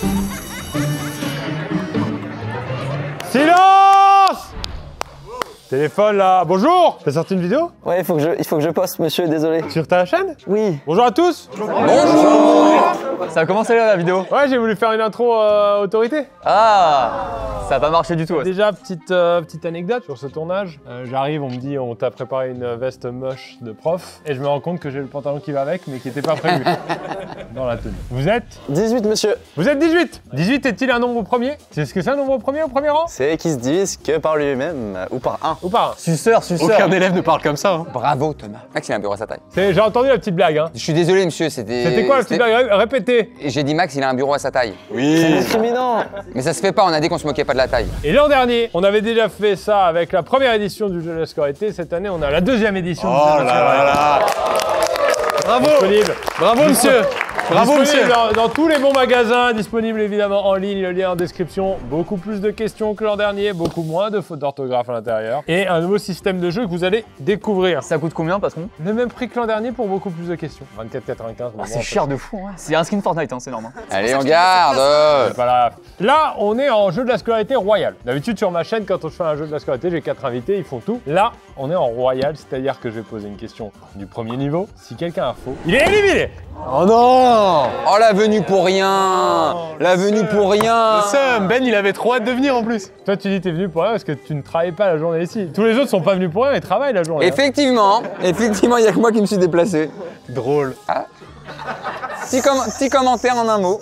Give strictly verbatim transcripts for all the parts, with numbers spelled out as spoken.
Silence! Téléphone là. Bonjour! T'as sorti une vidéo? Ouais, il faut que je, il faut que je poste, monsieur, désolé. Sur ta chaîne? Oui. Bonjour à tous! Bonjour. Ça a commencé là la vidéo? Ouais, j'ai voulu faire une intro euh, autorité. Ah, ça a pas marché du tout. Ouais. Déjà, petite, euh, petite anecdote sur ce tournage. Euh, J'arrive, on me dit on t'a préparé une veste moche de prof et je me rends compte que j'ai le pantalon qui va avec mais qui n'était pas prévu dans la tenue. Vous êtes? dix-huit, monsieur. Vous êtes dix-huit. dix-huit est-il un nombre premier? C'est ce que c'est un nombre premier au premier rang? C'est qui se divise que par lui-même ou par un. Ou pas? Suceur, suceur. Aucun élève ne parle comme ça. Hein. Bravo Thomas. Max il a un bureau à sa taille. J'ai entendu la petite blague. Hein. Je suis désolé monsieur, c'était... C'était quoi la petite blague? Répétez. J'ai dit Max il a un bureau à sa taille. Oui. C'est discriminant. Mais ça se fait pas, on a dit qu'on se moquait pas de la taille. Et l'an dernier, on avait déjà fait ça avec la première édition du jeu de la scolarité. Cette année, on a la deuxième édition du jeu de la scolarité. Bravo. Disponible. Bravo monsieur. Bravo monsieur. Dans, dans tous les bons magasins, disponible évidemment en ligne, le lien en description. Beaucoup plus de questions que l'an dernier, beaucoup moins de fautes d'orthographe à l'intérieur. Et un nouveau système de jeu que vous allez découvrir. Ça coûte combien patron? Le même prix que l'an dernier pour beaucoup plus de questions. vingt-quatre quatre-vingt-quinze. Oh, c'est cher de fou. Hein. C'est un skin Fortnite, hein, c'est normal. Allez on garde. Voilà. Là, on est en jeu de la scolarité royale. D'habitude sur ma chaîne, quand je fais un jeu de la scolarité, j'ai quatre invités, ils font tout. Là, on est en royal, c'est-à-dire que je vais poser une question du premier niveau. Si quelqu'un a faux, il est éliminé. Oh non. Oh la venue pour rien. La venue pour rien. Sam, Ben il avait trop hâte de venir en plus. Toi tu dis t'es venu pour rien parce que tu ne travailles pas la journée ici. Tous les autres sont pas venus pour rien, ils travaillent la journée. Effectivement, effectivement, il y a que moi qui me suis déplacé. Drôle. Ah. Petit, com petit commentaire en un mot.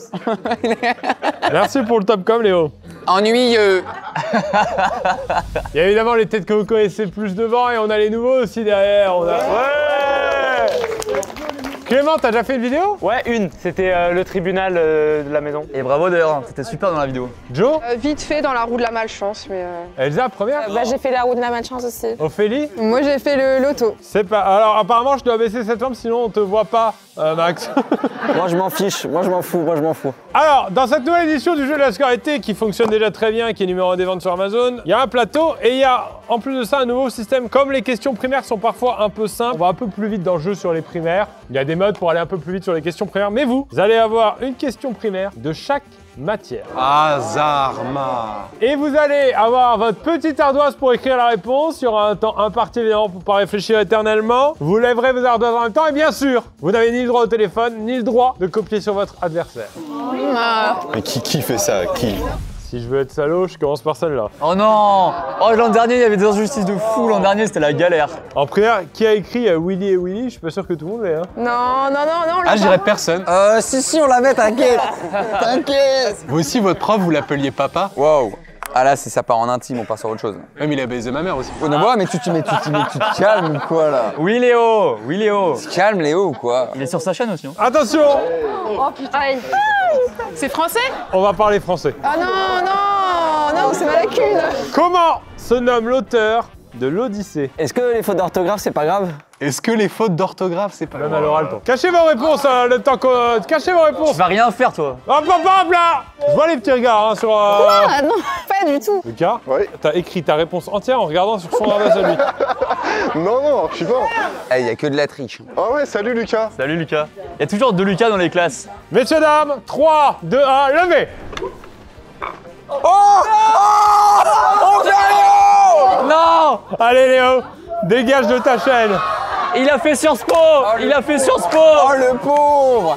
Merci pour le top com Léo. Ennuyeux. Il y a évidemment les têtes que vous connaissez plus devant et on a les nouveaux aussi derrière. On a... Ouais. Clément, t'as déjà fait une vidéo? Ouais, une. C'était euh, le tribunal euh, de la maison. Et bravo d'ailleurs, c'était super dans la vidéo. Joe? Euh, vite fait dans la roue de la malchance, mais... Euh... Elsa, première? Euh, bah j'ai fait la roue de la malchance aussi. Ophélie? Moi j'ai fait le loto. C'est pas... Alors apparemment je dois baisser cette lampe sinon on te voit pas, euh, Max. Moi je m'en fiche, moi je m'en fous, moi je m'en fous. Alors, dans cette nouvelle édition du jeu de la scolarité qui fonctionne déjà très bien, qui est numéro un des ventes sur Amazon, il y a un plateau et il y a en plus de ça un nouveau système. Comme les questions primaires sont parfois un peu simples, on va un peu plus vite dans le jeu sur les primaires. Il y a des modes pour aller un peu plus vite sur les questions primaires, mais vous, vous allez avoir une question primaire de chaque matière. Azarma. Et vous allez avoir votre petite ardoise pour écrire la réponse. Il y aura un temps imparti évidemment pour pas réfléchir éternellement. Vous lèverez vos ardoises en même temps et bien sûr, vous n'avez ni le droit au téléphone, ni le droit de copier sur votre adversaire. Mais qui, qui fait ça? Qui? Si je veux être salaud, je commence par celle-là. Oh non. Oh l'an dernier il y avait des injustices de fou, l'an dernier c'était la galère. En primaire, qui a écrit euh, Willy et Willy? Je suis pas sûr que tout le monde l'ait. Hein. Non, non, non, non. Ah, je dirais personne. Euh, si, si, on l'avait, t'inquiète. T'inquiète. Vous aussi, votre prof, vous l'appeliez papa? Wow. Ah là, c'est ça part en intime, on part sur autre chose. Même il a baisé ma mère aussi. Oh non, ouais, mais tu, tu, mais tu, tu, mais tu te calmes ou quoi là? Oui Léo, oui Léo. Tu te calmes Léo ou quoi? Il est sur sa chaîne aussi. Hein. Attention! Oh putain. C'est français? On va parler français. Ah non, non, non, c'est ma lacune. Comment se nomme l'auteur de l'Odyssée? Est-ce que les fautes d'orthographe c'est pas grave? Est-ce que les fautes d'orthographe c'est pas Même à l'oral, toi. Cachez vos réponses, euh, le temps que... Cachez vos réponses. Tu vas rien faire toi. Hop, hop, hop, là! Je vois les petits regards hein, sur... Euh... Ah non, pas du tout. Lucas? Oui. T'as écrit ta réponse entière en regardant sur son ardoise à lui. Non, non, je suis pas. Eh, il y a que de la triche. Ah ouais, salut Lucas. Salut Lucas. Il y a toujours deux Lucas dans les classes. Messieurs, dames, trois, deux, un, levez! Oh! Oh! Oh, Léo! Non. Allez, Léo, dégage de ta chaîne. Il a fait Sciences Po. Il a fait Sciences Po. Oh, le pauvre!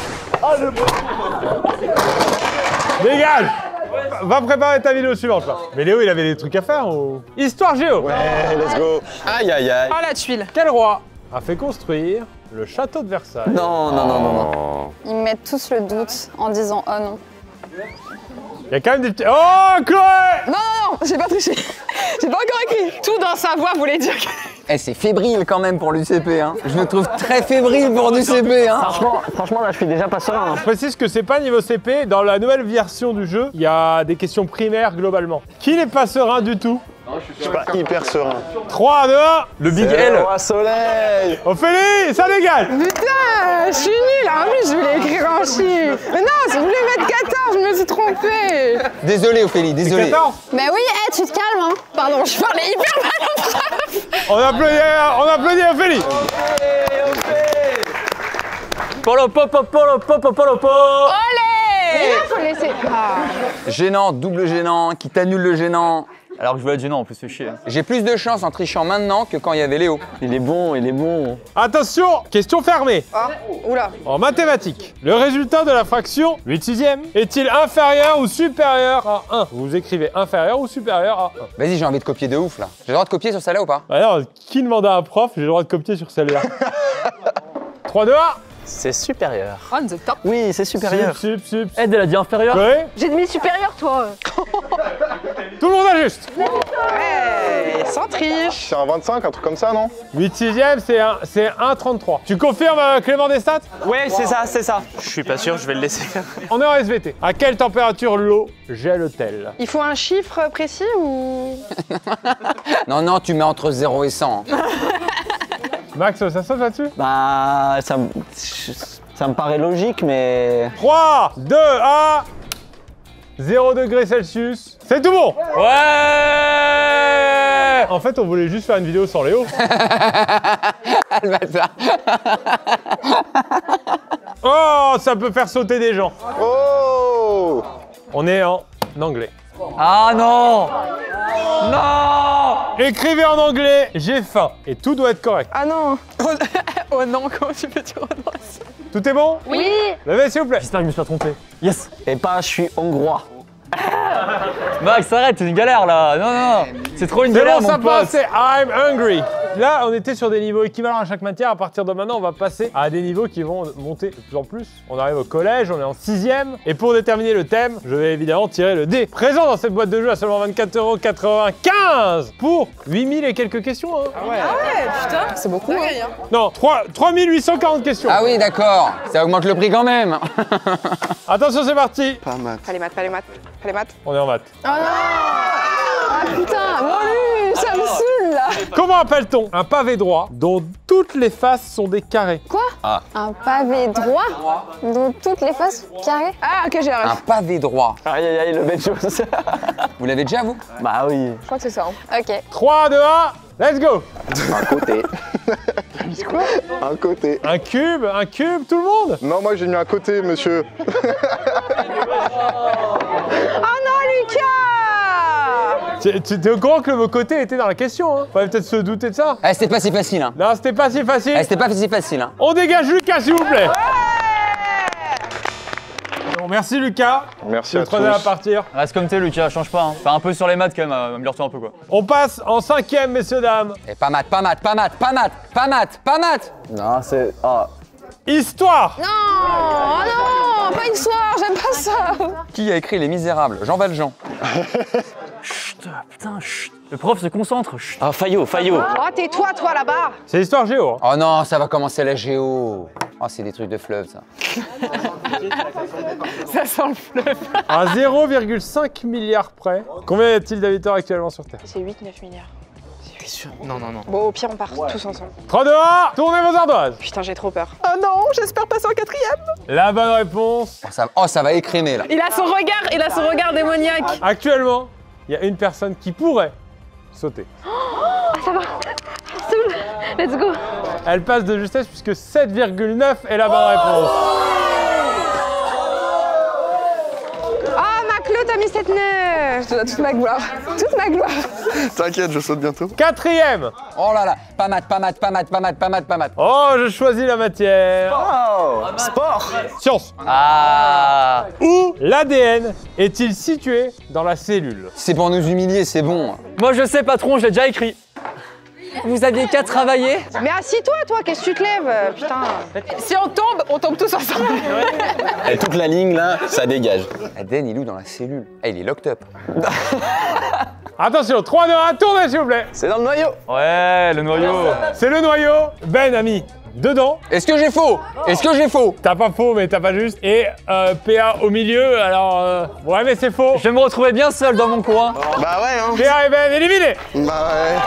Dégage! Va préparer ta vidéo suivante, là. Mais Léo, il avait des trucs à faire ou... Histoire géo! Ouais, let's go. Aïe, aïe, aïe. Oh la tuile. Quel roi a fait construire le château de Versailles? Non, non, non, non, non. Ils mettent tous le doute en disant oh non. Il y a quand même des petits... Oh, Chloé! Non, non, non, j'ai pas triché. J'ai pas encore écrit. Tout dans sa voix voulait dire que... Eh, c'est fébrile quand même pour l'U C P, hein. Je me trouve très fébrile pour l'U C P, hein. Franchement, franchement là je suis déjà pas serein. Hein. Je précise que c'est pas niveau C P. Dans la nouvelle version du jeu, il y a des questions primaires globalement. Qui n'est pas serein du tout? Je suis pas hyper serein. trois, deux, un. Le Big L. Le roi soleil. Ophélie, ça dégage. Putain, je suis nulle. En plus, je voulais écrire en chiffres. Mais non, je voulais mettre quatorze, je me suis trompée. Désolé, Ophélie, désolé. quatorze. Mais oui, hey, tu te calmes, hein. Pardon, je parlais hyper mal en prof. On applaudit, on applaudit Ophélie. Polo, polo, polo, polo, polo, polo. Mais là, faut le laisser. Gênant, double gênant, qui t'annule le gênant. Alors que je voulais être gênant en plus, c'est chier. J'ai plus de chance en trichant maintenant que quand il y avait Léo. Il est bon, il est bon. Attention, question fermée. Ah, oula. En mathématiques, le résultat de la fraction huit sixièmes est-il inférieur ou supérieur à un? Vous écrivez inférieur ou supérieur à un. Vas-y, j'ai envie de copier de ouf là. J'ai le droit de copier sur celle-là ou pas? Alors, qui demande à un prof, j'ai le droit de copier sur celle-là. trois, deux, un. C'est supérieur. On the top. Oui, c'est supérieur. Sup, sup, sup. Elle, elle a dit inférieur. Ouais. J'ai mis supérieur, toi. Tout le monde ajuste. Ouais, sans triche. C'est un vingt-cinq, un truc comme ça, non? huit sixièmes, c'est un, c'est un trente-trois. Tu confirmes, euh, Clément, des stats? Ouais, c'est ça, c'est ça. Je suis pas sûr, je vais le laisser faire. On est en S V T. À quelle température l'eau gèle-t-elle? Il faut un chiffre précis ou... Non, non, tu mets entre zéro et cent. hein. Max, ça saute là-dessus? Bah, ça, me- ça me paraît logique, mais... trois, deux, un. zéro degré Celsius. C'est tout bon. Ouais. En fait, on voulait juste faire une vidéo sans Léo. Le bâtard. Oh, ça peut faire sauter des gens. Oh! On est en anglais. Ah non. Non. Écrivez en anglais, j'ai faim. Et tout doit être correct. Ah non. Oh non, comment tu peux dire oh non? Tout est bon? Oui. Levez, s'il vous plaît. J'espère que je me suis pas trompé. Yes. Et pas, je suis hongrois. Max, arrête, c'est une galère là. Non, non. C'est trop une C'est galère, bon, mon ça passe, pote. c'est I'm hungry. Là, on était sur des niveaux équivalents à chaque matière. À partir de maintenant, on va passer à des niveaux qui vont monter de plus en plus. On arrive au collège, on est en sixième. Et pour déterminer le thème, je vais évidemment tirer le dé. Présent dans cette boîte de jeu à seulement vingt-quatre euros quatre-vingt-quinze pour huit mille et quelques questions. Hein. Ah ouais, putain. C'est beaucoup. Hein. Non, trois mille huit cent quarante questions. Ah oui, d'accord. Ça augmente le prix quand même. Attention, c'est parti. Pas maths. Pas les maths, pas les maths, pas les maths. On est en maths. Oh non. Ah putain, mon lui, ça me saoule là. Comment appelle-t-on un pavé droit dont toutes les faces sont des carrés? Quoi? Un pavé droit dont toutes les faces carrées? Ah, ok, j'ai Un un. pavé droit. Aïe, aïe, aïe, le bête chose. Vous l'avez déjà, vous? Bah oui. Je crois que c'est ça. Hein. Ok. trois, deux, un, let's go. Un côté. Un côté. Un cube, un cube, tout le monde? Non, moi j'ai mis un côté, monsieur. Oh non, Lucas! Tu tu- t'es au courant que le mot côté était dans la question, hein? Fallait peut-être se douter de ça. Eh, c'était pas si facile, hein. Non, c'était pas si facile. Eh, c'était pas si facile, hein. On dégage Lucas, s'il vous plaît. Bon, merci Lucas. Merci C'est à le troisième à tous. partir. Reste comme t'es, Lucas, change pas. Hein. Enfin, un peu sur les maths quand même, euh, améliore-toi un peu quoi. On passe en cinquième, messieurs, dames. Eh, pas maths, pas maths, pas maths, pas maths, pas maths, pas maths. Non, c'est... Ah. Histoire. Non, oh non, pas une soirée, j'aime pas ça. Qui a écrit Les Misérables? Jean Valjean. Chut, putain, chut. Le prof se concentre. Chut. Ah, Fayot, Fayot. Oh, tais-toi, toi, là-bas! C'est histoire géo. hein. Oh non, ça va commencer la géo. Oh, c'est des trucs de fleuve, ça. Ça sent le fleuve. À zéro virgule cinq milliards près, combien y a-t-il d'habitants actuellement sur Terre? C'est huit neuf milliards. T'es sûr? Non, non, non. Bon, au pire, on part tous ensemble. trois, deux, un, tournez vos ardoises. Putain, j'ai trop peur. Oh non, j'espère passer en quatrième. La bonne réponse. Oh, ça, oh, ça va écrémer, là. Il a son regard, il a son regard démoniaque. Actuellement, il y a une personne qui pourrait sauter. Ça va. Saoul. Let's go. Elle passe de justesse puisque sept virgule neuf est la bonne réponse. Ah, Maclo, t'as mis cette neuf. Je te donne toute ma gloire. Toute ma gloire. T'inquiète, je saute bientôt. Quatrième. Oh là là, pas maths, pas maths, pas maths, pas maths, pas maths, pas maths. Oh, je choisis la matière. Oh, sport. Science. Ah. Où l'A D N est-il situé dans la cellule? C'est pour nous humilier, c'est bon. Moi je sais, patron, je l'ai déjà écrit. Vous aviez qu'à travailler. Mais assis-toi, toi, qu'est-ce que tu te lèves? Putain. Si on tombe, on tombe tous ensemble. Et toute la ligne, là, ça dégage. Aden, il est où dans la cellule? Eh, il est locked up. Attention, trois, deux, un, tournez s'il vous plaît. C'est dans le noyau. Ouais, le noyau. C'est le noyau. Ben a mis dedans. Est-ce que j'ai faux? Est-ce que j'ai faux? T'as pas faux, mais t'as pas juste. Et euh, P A au milieu, alors... euh, ouais, mais c'est faux. Je vais me retrouver bien seul dans mon coin. Bah ouais, hein. P A et Ben éliminés. Bah ouais.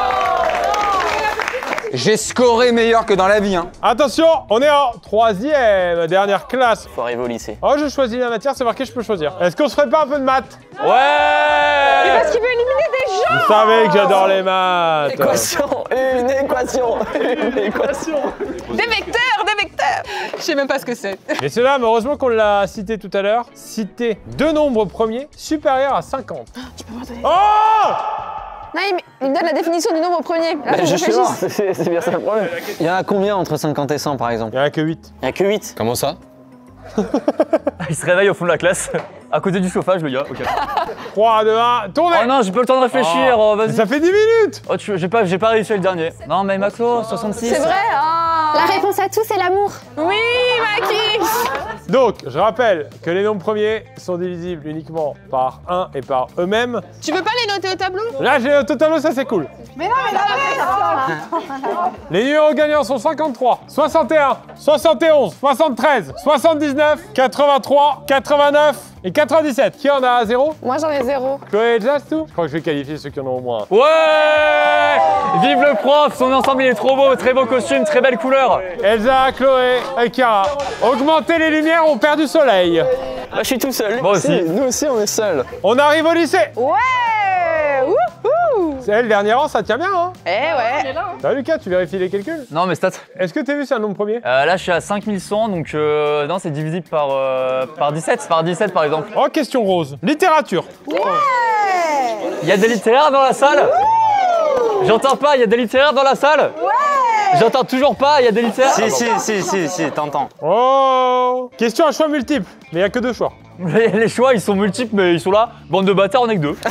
J'ai scoré meilleur que dans la vie, hein. Attention, on est en troisième, dernière classe. Faut arriver au lycée. Oh, je choisis la matière, c'est marqué, je peux choisir. Est-ce qu'on se ferait pas un peu de maths? Ouais. Parce qu'il veut éliminer des gens. Vous savez que j'adore les maths. Équation, une équation, une équation. Des vecteurs, des vecteurs. Je sais même pas ce que c'est. Messieurs, dames, heureusement qu'on l'a cité tout à l'heure. Citez deux nombres premiers supérieurs à cinquante. Tu peux me redonner. Oh! Non, il me- il me donne la définition du nombre premier. Là, Bah, faut que je justement, réfléchisse. c'est c'est bien ça le problème. Il y en a combien entre cinquante et cent par exemple? Il n'y en a que huit. Il y en a que huit. Comment ça? Il se réveille au fond de la classe, à côté du chauffage, le gars. Ok. trois, deux, un, tournez! Oh non, j'ai pas le temps de réfléchir. Oh, vas-y. Ça fait dix minutes! Oh, tu- j'ai pas, j'ai pas réussi le dernier. Non, mais Maxo, soixante-six. C'est vrai? Ah. La réponse à tout, c'est l'amour. Oui, Maki. Donc, je rappelle que les nombres premiers sont divisibles uniquement par un et par eux-mêmes. Tu veux pas les noter au tableau? Là, j'ai au tableau, ça c'est cool. Mais non, mais non, Les numéros gagnants sont cinquante-trois, soixante et un, soixante et onze, soixante-treize, soixante-dix-neuf, quatre-vingt-trois, quatre-vingt-neuf et quatre-vingt-dix-sept. Qui en a à zéro? Moi, j'en ai zéro. Chloé et Jazz, tout? Je crois que je vais qualifier ceux qui en ont au moins un. Ouais! Vive le prof, son ensemble il est trop beau, très beau costume, très belle couleur. Elsa, Chloé et Cara. Augmentez les lumières, on perd du soleil. Bah, je suis tout seul. Moi aussi. Nous aussi, on est seuls. On arrive au lycée. Ouais. Wouhou. C'est le dernier rang, ça tient bien, hein? Eh ouais. Bah Lucas, tu vérifies les calculs? Non, mais stats. Est-ce que t'as vu c'est un nombre premier? Euh, là, je suis à cinq mille cent, donc euh, non, c'est divisible par, euh, par dix-sept. Par dix-sept, par exemple. Oh, question rose. Littérature. Il y a des littéraires dans la salle? J'entends pas, il y a des littéraires dans la salle? J'entends toujours pas, il y a des littéraires? Si, si, si, si, si, t'entends. Oh! Question à choix multiple, mais il n'y a que deux choix. Les, les choix, ils sont multiples, mais ils sont là. Bande de bâtards, on est que deux.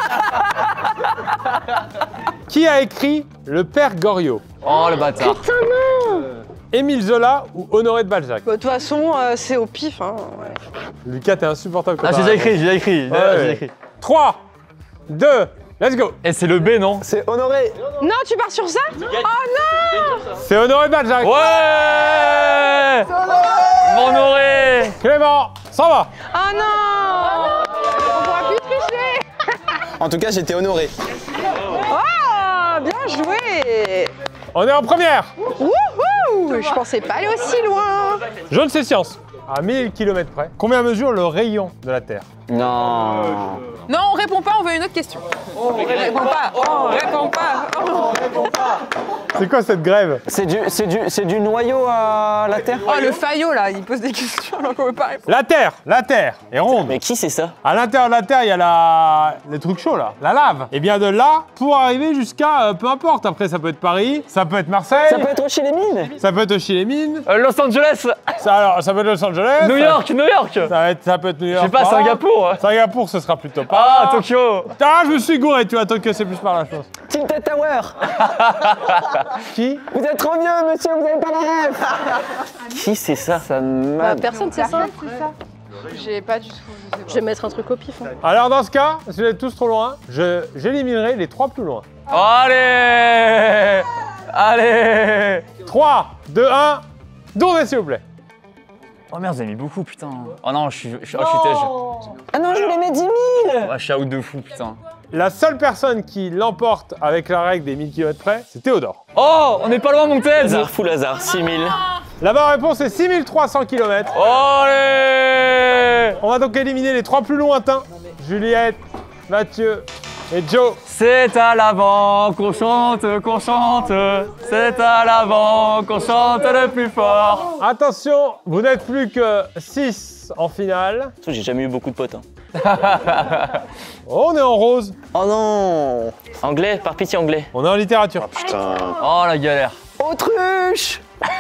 Qui a écrit Le Père Goriot? Oh, le bâtard. Émile Zola ou Honoré de Balzac? Bah, de toute façon, euh, c'est au pif. Hein. Ouais. Lucas, t'es insupportable. Ah, j'ai déjà écrit, j'ai déjà écrit. Ouais. J'ai déjà écrit. trois, deux, let's go! Et c'est le B, non? C'est honoré. Non, tu pars sur ça? Oh non. C'est Honoré de Balzac. Ouais! Honoré! Clément, s'en va! Oh non. On pourra plus tricher. En tout cas, j'étais honoré. Oh, bien joué. On est en première! Wouhou. Je pensais pas aller aussi loin. Jaune, c'est science. À mille kilomètres près. Combien mesure le rayon de la Terre? Non. Non, on répond pas, on veut une autre question. On répond pas, on répond pas. C'est quoi cette grève? C'est du, c'est du, c'est du noyau à la Terre. Oh, le faillot là, il pose des questions alors qu'on veut pas répondre. La Terre, la Terre est ronde. Mais qui c'est ça? À l'intérieur de la Terre, il y a la... les trucs chauds là, la lave. Et bien de là, pour arriver jusqu'à euh, peu importe. Après, ça peut être Paris, ça peut être Marseille, Ça peut être chez les mines. ça peut être chez les mines, Euh, Los Angeles! ça, alors, ça peut être Los Angeles, New ça- York, New York! ça, va être- ça peut être New Je York. sais pas, par là. Singapour! Singapour, ce sera plutôt pas. Ah, là. Tokyo! Ah, je me suis gouré, tu vois, Tokyo, c'est plus par la chose. Tilted Tower. Qui? Vous êtes trop vieux, monsieur, vous avez pas la rêve. Qui c'est ça? Ça m'a... Personne, c'est ça. J'ai pas du tout. Je vais mettre un truc au pif. hein. Alors dans ce cas, si vous êtes tous trop loin, je j'éliminerai les trois plus loin. Allez! Allez! trois, deux, un, tournez s'il vous plaît. Oh merde, vous avez mis beaucoup, putain. Oh non, je suis, je suis, oh, je suis têche. Ah non, je voulais mettre dix mille. Ouais, je suis out de fou, putain. La seule personne qui l'emporte avec la règle des mille kilomètres près, c'est Théodore. Oh, on n'est pas loin, mon Ted! Hasard, full hasard, six mille. La bonne réponse est six mille trois cents kilomètres. Allez! On va donc éliminer les trois plus lointains. Juliette, Mathieu et Joe. C'est à l'avant qu'on chante, qu'on chante. C'est à l'avant qu'on chante le plus fort. Attention, vous n'êtes plus que six en finale. J'ai jamais eu beaucoup de potes. Hein. On est en rose. Oh non. Anglais, par pitié anglais. On est en littérature. Putain. Oh la galère. Autruche.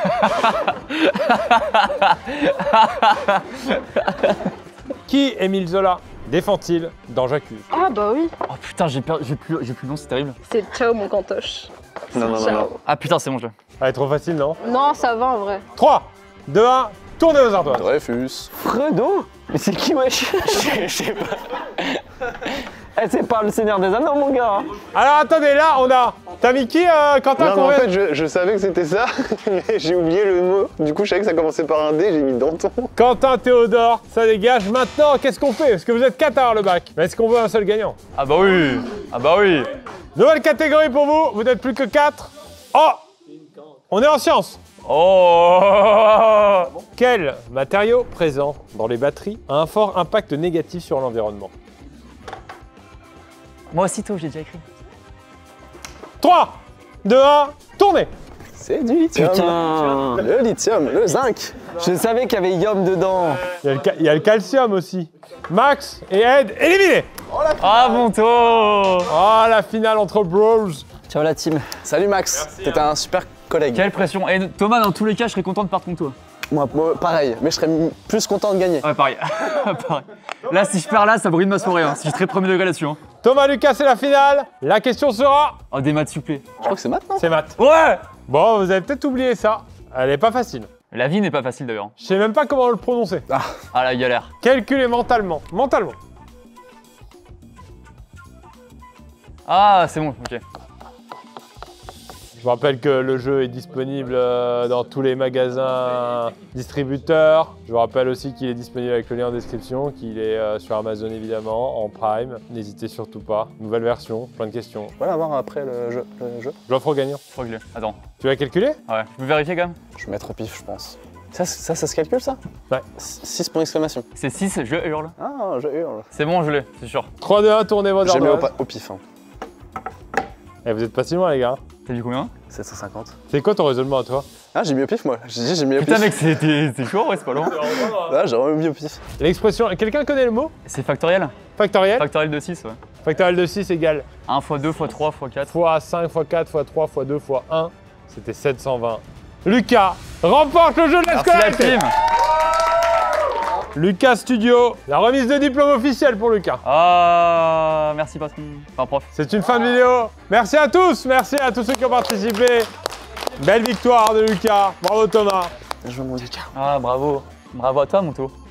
Qui Émile Zola défend-il dans J'accuse? Ah bah oui. Oh putain, j'ai perdu, j'ai plus, j'ai plus le nom, c'est terrible. C'est ciao mon cantoche. Non, non, non, non. Ah putain, c'est bon jeu. Ça va être trop facile, non? Non, ça va en vrai. trois, deux, un, tournez aux ardoises. Dreyfus. Fredo. Mais c'est qui, wesh? Je sais pas. Eh, c'est pas le Seigneur des Anneaux, mon gars. Alors attendez, là on a... T'as mis qui, euh, Quentin? Non, mais en combien fait, je, je savais que c'était ça, mais j'ai oublié le mot. Du coup, je savais que ça commençait par un D, j'ai mis Danton. Quentin, Théodore, ça dégage. Maintenant, qu'est-ce qu'on fait? Parce que vous êtes quatre à avoir le bac. Mais est-ce qu'on veut un seul gagnant? Ah bah oui. Ah bah oui. Nouvelle catégorie pour vous, vous n'êtes plus que quatre. Oh! On est en sciences. Oh. Quel matériau présent dans les batteries a un fort impact négatif sur l'environnement? Moi aussitôt, j'ai déjà écrit. trois, deux, un, tournez! C'est du lithium. Putain. Le lithium, le zinc. Je savais qu'il y avait Yom dedans. Il y, a le ca- il y a le calcium aussi. Max et Ed éliminés. Ah, mon taux. Oh, la finale entre bros. Ciao la team. Salut Max, t'étais un super collègue. Quelle pression. Et Thomas, dans tous les cas, je serais content de perdre contre toi. Moi, moi, pareil, mais je serais m- plus content de gagner. Ouais, pareil. Pareil. Là, si je perds là, ça brûle ma soirée. Hein. Si je suis très premier degré là-dessus. Hein. Thomas, Lucas, c'est la finale. La question sera... Oh, des maths, s'il vous plaît. Je crois que c'est maintenant. C'est maths. Ouais. Bon, vous avez peut-être oublié ça. Elle est pas facile. La vie n'est pas facile d'ailleurs. Je sais même pas comment le prononcer. Ah, la galère. Calculez mentalement. Mentalement. Ah, c'est bon, ok. Je vous rappelle que le jeu est disponible euh, dans tous les magasins distributeurs. Je vous rappelle aussi qu'il est disponible avec le lien en description, qu'il est euh, sur Amazon évidemment, en Prime. N'hésitez surtout pas. Nouvelle version, plein de questions. Voilà, voir après le jeu. Le jeu. J'offre au gagnant. Faut régler. Attends. Tu vas calculer? Ouais. Je peux vérifier quand même? Je vais mettre au pif, je pense. Ça, ça, ça se calcule ça? Ouais. six points d'exclamation. C'est six, je hurle. Ah, je hurle. C'est bon, je l'ai, c'est sûr. trois, deux, un, tournez vos J'ai mis au, ardoises. pa- au pif. Hein. Eh, vous êtes pas si loin les gars. T'as dit combien? sept cent cinquante. C'est quoi ton raisonnement à toi? Ah, j'ai mis au pif moi. J'ai dit, j'ai mis au Putain, pif. mec, c'était c'est chaud, ouais, c'est pas long. Ah, j'ai vraiment mis au pif. L'expression, quelqu'un connaît le mot? C'est factoriel? Factoriel? Factoriel de six, ouais. Factoriel de six égale un fois deux fois trois fois quatre. fois cinq fois quatre fois trois fois deux fois un. C'était sept cent vingt. Lucas remporte le jeu de la Merci la scolarité. team. Lucas Studio, la remise de diplôme officielle pour Lucas. Ah, merci patron. Enfin, prof. C'est une fin de vidéo. Merci à tous, merci à tous ceux qui ont participé. Belle victoire de Lucas. Bravo Thomas. Je veux mon Lucas. Ah, bravo. Bravo à toi, mon taux.